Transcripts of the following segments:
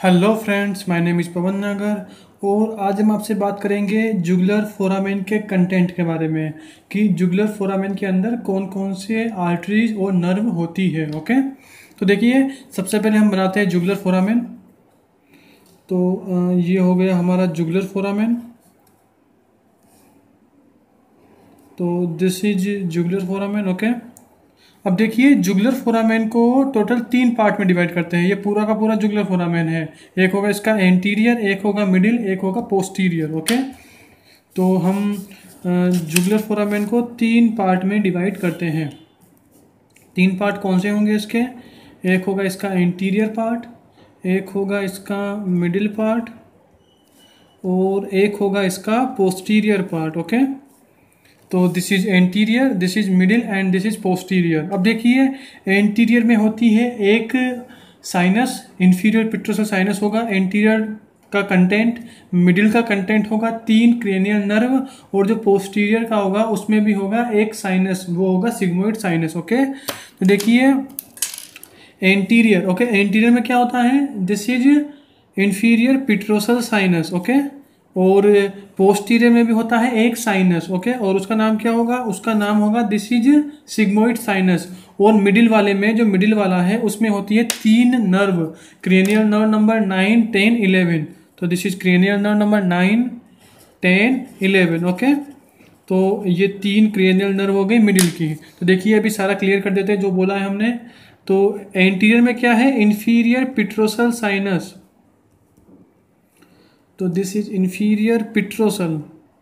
Hello friends, my name is Pawan Nagar और आज हम आपसे बात करेंगे जुगुलर फोरामेन के कंटेंट के बारे में कि जुगुलर फोरामेन के अंदर कौन कौन से आर्टरीज और नर्व होती है। ओके, तो देखिए सबसे पहले हम बनाते हैं जुगुलर फोरामेन। तो ये हो गया हमारा जुगुलर फोरामेन। तो this is jugular foramen. Okay, अब देखिए जुगुलर फोरामेन को टोटल 3 पार्ट में डिवाइड करते हैं। ये पूरा का पूरा जुगुलर फोरामेन है। एक होगा इसका एंटीरियर, एक होगा मिडिल, एक होगा पोस्टीरियर। ओके, तो हम जुगुलर फोरामेन को 3 पार्ट में डिवाइड करते हैं। 3 पार्ट कौन से होंगे इसके? एक होगा इसका एंटीरियर पार्ट, एक होगा इसका मिडिल पार्ट और एक होगा इसका पोस्टीरियर पार्ट। ओके, तो this is anterior, this is middle and this is posterior. अब देखिए एंटीरियर में होती है एक साइनस, इंफीरियर पेट्रोसल साइनस होगा एंटीरियर का कंटेंट। मिडिल का कंटेंट होगा 3 क्रेनियल नर्व और जो पोस्टीरियर का होगा उसमें भी होगा एक साइनस, वो होगा सिग्मोइड साइनस। ओके, तो देखिए एंटीरियर। ओके, एंटीरियर में क्या होता है? This is inferior petrosal sinus. Okay, और पोस्टीरियर में भी होता है एक साइनस। ओके, और उसका नाम क्या होगा? उसका नाम होगा दिस इज सिग्मोइड साइनस। और मिडिल वाले में, जो मिडिल वाला है उसमें होती है 3 नर्व, क्रेनियल नर्व नंबर 9, 10, 11। तो this is cranial nerve number 9, 10, 11। Okay, तो ये 3 क्रेनियल नर्व हो गई मिडिल की। तो देखिए अभी सारा क्लियर कर देते हैं जो बोला है हमने। तो एंटीरियर में क्या है? Inferior petrosal sinus. तो दिस इज इंफीरियर पेट्रोसल।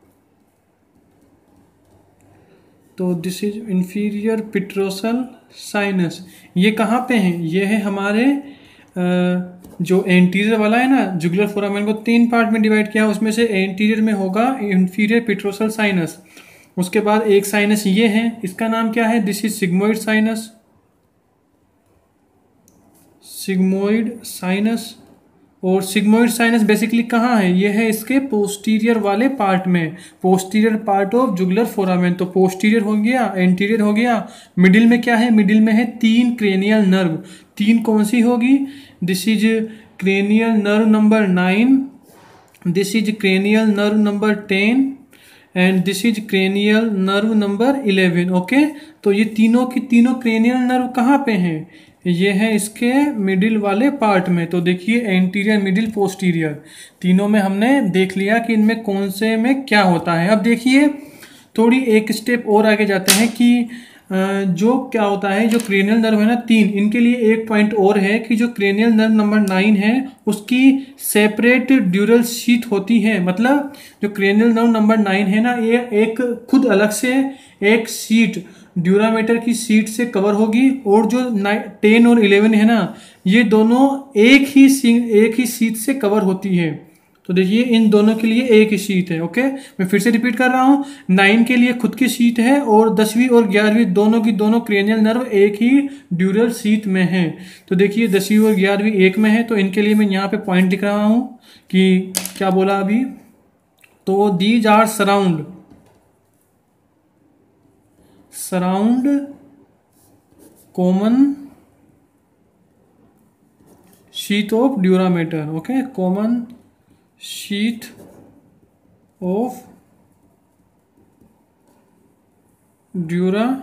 तो this is inferior petrosal sinus. ये कहाँ पे है? ये है हमारे जो एंटीरियर वाला है ना, जुगुलर फोरामेन को 3 पार्ट में डिवाइड किया, उसमें से एंटीरियर में होगा इंफीरियर पेट्रोसल साइनस। उसके बाद एक साइनस ये है, इसका नाम क्या है? This is sigmoid sinus, sigmoid sinus. और सिग्मोइड साइनस बेसिकली कहाँ है? ये है इसके पोस्टीरियर वाले पार्ट में, posterior part of jugular foramen. तो पोस्टीरियर हो गया, एंटीरियर हो गया। मिडिल में क्या है? मिडिल में है 3 क्रेनियल नर्व। 3 कौन सी होगी? This is cranial nerve number 9, this is cranial nerve number 10 and this is cranial nerve number 11। Okay, तो ये तीनों की तीनों क्रेनियल नर्व कहाँ पे हैं? ये है इसके मिडिल वाले पार्ट में। तो देखिए एंटीरियर, मिडिल, पोस्टीरियर, तीनों में हमने देख लिया कि इनमें कौन से में क्या होता है। अब देखिए थोड़ी एक स्टेप और आगे जाते हैं कि जो क्या होता है, जो क्रेनियल नर्व है ना 3, इनके लिए एक पॉइंट और है कि जो क्रेनियल नर्व नंबर 9 है उसकी सेपरेट ड्यूरल शीथ होती है। मतलब जो क्रेनियल नर्व नंबर 9 है ना, ये एक खुद अलग से एक शीट, ड्यूरामीटर की सीट से कवर होगी। और जो 10 और 11 है ना, ये दोनों एक ही सीट से कवर होती है। तो देखिए इन दोनों के लिए एक ही शीट है। ओके, मैं फिर से रिपीट कर रहा हूं, 9 के लिए खुद की शीट है और 10वीं और 11वीं दोनों की दोनों क्रेनियल नर्व एक ही ड्यूरल शीट में है। तो देखिए 10वीं और 11वीं एक में है, तो इनके लिए मैं यहाँ पे पॉइंट लिख रहा हूं कि क्या बोला अभी। तो these are surround common sheet of dura mater. Okay, common sheet of dura mater.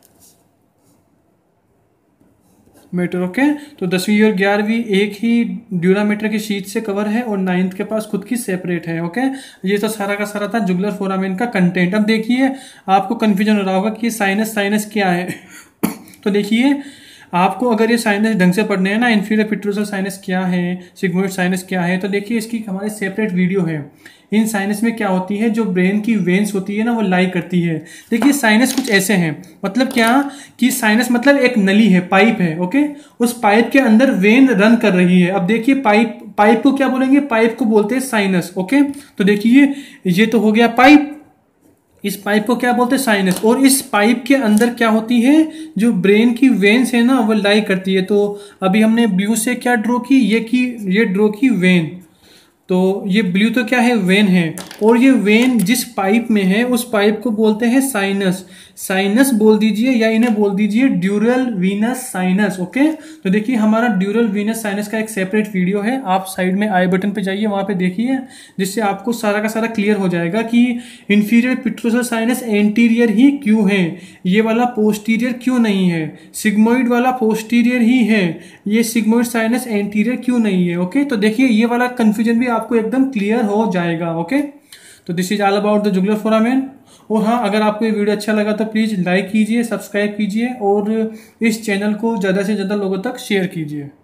Okay, तो 10वीं और 11वीं एक ही ड्यूरामीटर की शीट से कवर है और 9th के पास खुद की सेपरेट है। ओके, ये तो सारा का सारा था जुगुलर फोरामेन का कंटेंट। अब देखिए आपको कंफ्यूजन हो रहा होगा कि साइनस क्या है। तो देखिए आपको अगर ये साइनस ढंग से पढ़ने हैं ना, इंफीरियर पेट्रोसल साइनस क्या है, सिग्मोइड साइनस क्या है, तो देखिए इसकी हमारी सेपरेट वीडियो है। इन साइनस में क्या होती है, जो ब्रेन की वेन्स होती है ना, वो लाई करती है। देखिए साइनस कुछ ऐसे हैं, मतलब क्या कि साइनस मतलब एक नली है, पाइप है। ओके, उस पाइप के अंदर वेन रन कर रही है। अब देखिए पाइप को क्या बोलेंगे? पाइप को बोलते हैं साइनस। ओके, तो देखिए ये तो हो गया पाइप, इस पाइप को क्या बोलते हैं? साइनस। और इस पाइप के अंदर क्या होती है? जो ब्रेन की वेन्स है ना, वो लाई करती है। तो अभी हमने ब्लू से क्या ड्रॉ की? ये ड्रॉ की वेन। तो ये ब्लू तो क्या है, वेन है, और ये वेन जिस पाइप में है उस पाइप को बोलते हैं साइनस। साइनस बोल दीजिए या इन्हें बोल दीजिए ड्यूरल वीनस साइनस। ओके, तो देखिए हमारा ड्यूरल वीनस साइनस का एक सेपरेट वीडियो है, आप साइड में आई बटन पे जाइए, वहां पे देखिए, जिससे आपको सारा का सारा क्लियर हो जाएगा कि इंफीरियर पिट्रोसल साइनस एंटीरियर ही क्यों है, ये वाला पोस्टीरियर क्यों नहीं है, सिग्मोइड वाला पोस्टीरियर ही है, ये सिग्मोइड साइनस एंटीरियर क्यों नहीं है। ओके, तो देखिए ये वाला कंफ्यूजन भी आपको एकदम क्लियर हो जाएगा। ओके, तो this is all about the jugular foramen. और हाँ, अगर आपको ये वीडियो अच्छा लगा तो प्लीज़ लाइक कीजिए, सब्सक्राइब कीजिए और इस चैनल को ज़्यादा से ज़्यादा लोगों तक शेयर कीजिए।